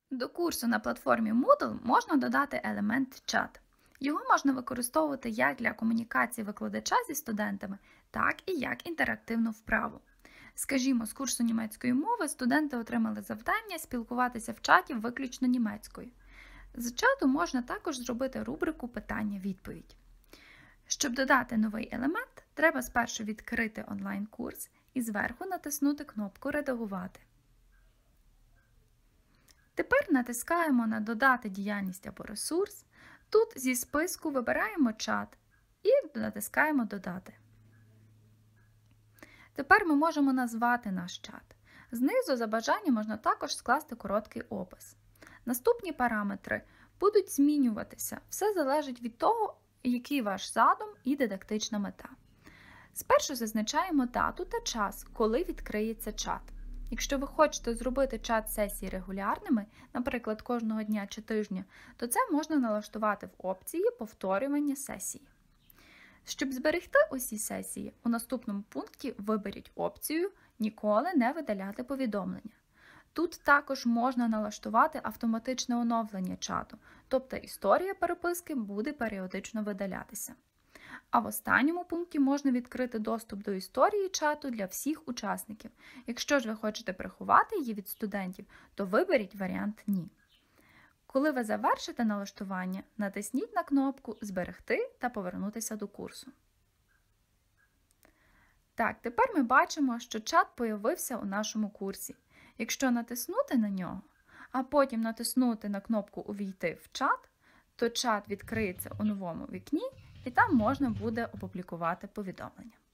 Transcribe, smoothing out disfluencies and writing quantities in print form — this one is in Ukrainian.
До курсу на платформі Moodle можна додати елемент чат. Його можна використовувати як для комунікації викладача зі студентами, так і як інтерактивну вправу. Скажімо, з курсу німецької мови студенти отримали завдання спілкуватися в чаті виключно німецькою. З чату можна також зробити рубрику питання-відповідь. Щоб додати новий елемент, треба спершу відкрити онлайн-курс і зверху натиснути кнопку «Редагувати». Тепер натискаємо на «Додати діяльність або ресурс». Тут зі списку вибираємо чат і натискаємо «Додати». Тепер ми можемо назвати наш чат. Знизу за бажанням можна також скласти короткий опис. Наступні параметри будуть змінюватися. Все залежить від того, який ваш задум і дидактична мета. Спершу зазначаємо дату та час, коли відкриється чат. Якщо ви хочете зробити чат-сесії регулярними, наприклад, кожного дня чи тижня, то це можна налаштувати в опції повторювання сесії. Щоб зберегти усі сесії, у наступному пункті виберіть опцію «Ніколи не видаляти повідомлення». Тут також можна налаштувати автоматичне оновлення чату, тобто історія переписки буде періодично видалятися. А в останньому пункті можна відкрити доступ до історії чату для всіх учасників. Якщо ж ви хочете приховати її від студентів, то виберіть варіант «Ні». Коли ви завершите налаштування, натисніть на кнопку «Зберегти» та повернутися до курсу. Так, тепер ми бачимо, що чат появився у нашому курсі. Якщо натиснути на нього, а потім натиснути на кнопку «Увійти в чат», то чат відкриється у новому вікні і там можна буде опублікувати повідомлення.